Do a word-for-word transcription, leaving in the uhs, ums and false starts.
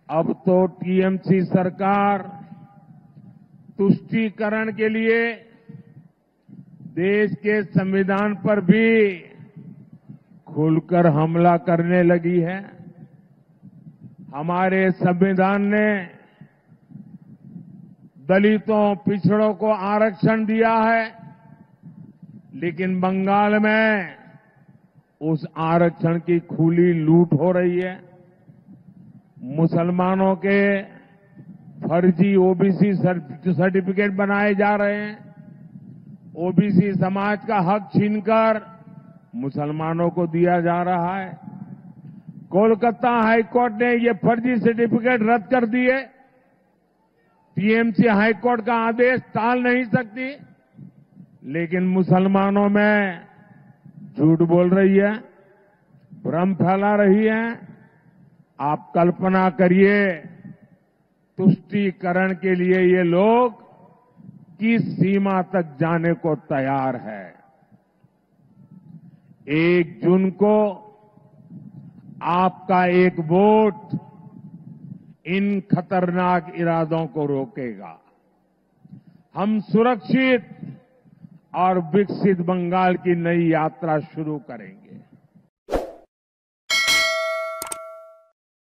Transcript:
अब तो टीएमसी सरकार तुष्टीकरण के लिए देश के संविधान पर भी खुलकर हमला करने लगी है। हमारे संविधान ने दलितों, पिछड़ों को आरक्षण दिया है, लेकिन बंगाल में उस आरक्षण की खुली लूट हो रही है। मुसलमानों के फर्जी ओबीसी सर्टिफिकेट बनाए जा रहे हैं। ओबीसी समाज का हक छीनकर मुसलमानों को दिया जा रहा है। कोलकाता हाईकोर्ट ने ये फर्जी सर्टिफिकेट रद्द कर दिए। टीएमसी हाईकोर्ट का आदेश टाल नहीं सकती, लेकिन मुसलमानों में झूठ बोल रही है, भ्रम फैला रही है। आप कल्पना करिए, तुष्टीकरण के लिए ये लोग किस सीमा तक जाने को तैयार है। एक जून को आपका एक वोट इन खतरनाक इरादों को रोकेगा। हम सुरक्षित और विकसित बंगाल की नई यात्रा शुरू करेंगे।